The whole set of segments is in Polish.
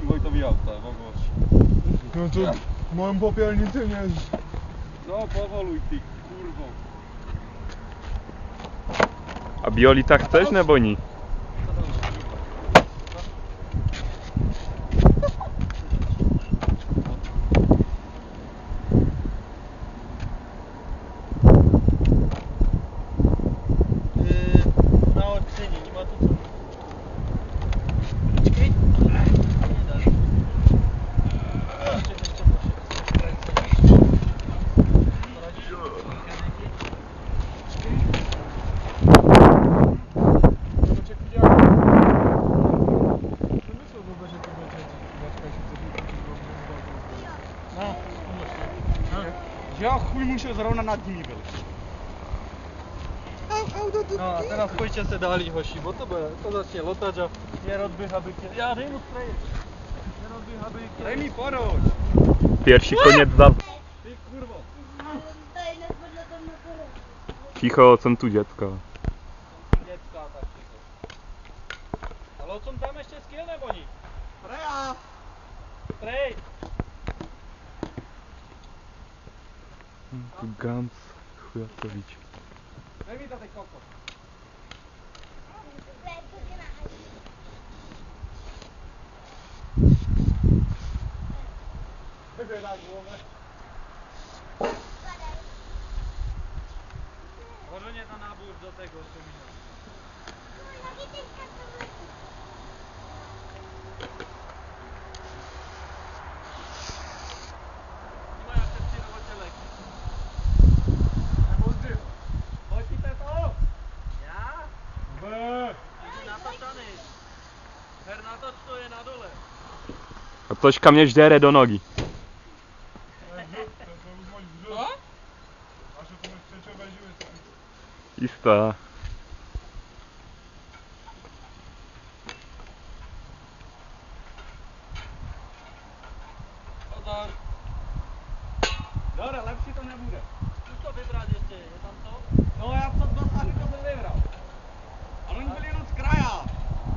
Wojtowi auta, mogło. No to moją popielnicę nie jest. No powoluj ty, kurwo. A Bioli tak chcesz, nebo ní? Na odczynie, nie ma tu co. Czekaj. Nie da. Ja chuj musiał zrovna nad nimi byl. No a teraz pojďte se dál, hoši, bo to začne lotať a nerozběh, aby tě... Já dej mu spray. Nerozběh, aby tě... Daj mi poroď. Pierwszy koniec za... Ty kurvo. Ticho, jsem tu děcka. Děcka tak ticho. Ale co tam ještě skill nebo ní? Freja. Spray. Tu Gans, chujacovič. Daj mi tady kokos. Vyběraj głowę. Hodně na nábůr do tego semína. Nie ma jak te przyrodowe Pojďte to! Já? Jdi natočaný. Her natoč to je na dole. A Točka mě ždere do nogy. Jistá. Pozor. Dobra, lepší to nebude. Zkus to vybrat ještě, je tam to? No já před 2 sáhy to byl vybral. Ale oni byli jenom z kraja.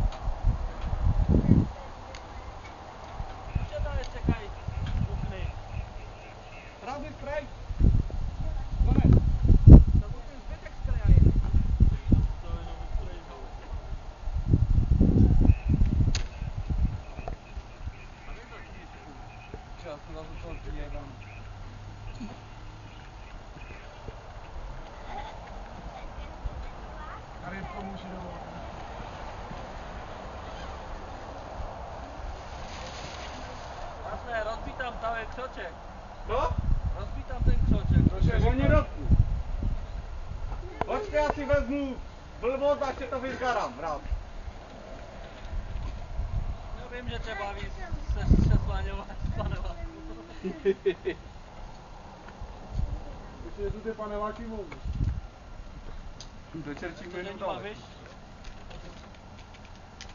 Ještě tam ještě kaj. Kupny. Pravdy spray. Konec. To byl ten zbytek z kraja je. To jenom vysprej. A vy to tížku. Čas, na to jebám. Rybko musí dovolit. Jasné, rozbí tam ten křoček. No? Rozbí tam ten křoček. Proszę, volně roku. Počkej, já si vezmu blbost a ještě to vyzgarám, rád. Já vím, že tě baví se slaňovat. Ještě tu ty paneláky mohu. Do čerčíku To jenom není dole. bavíš?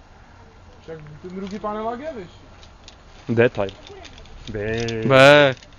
Však ten druhý panelák je vyšší. Detail. B.